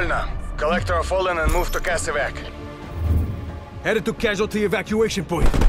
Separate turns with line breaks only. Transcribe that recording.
Sulna. Collect our fallen and move to Casevac.
Headed to casualty evacuation point.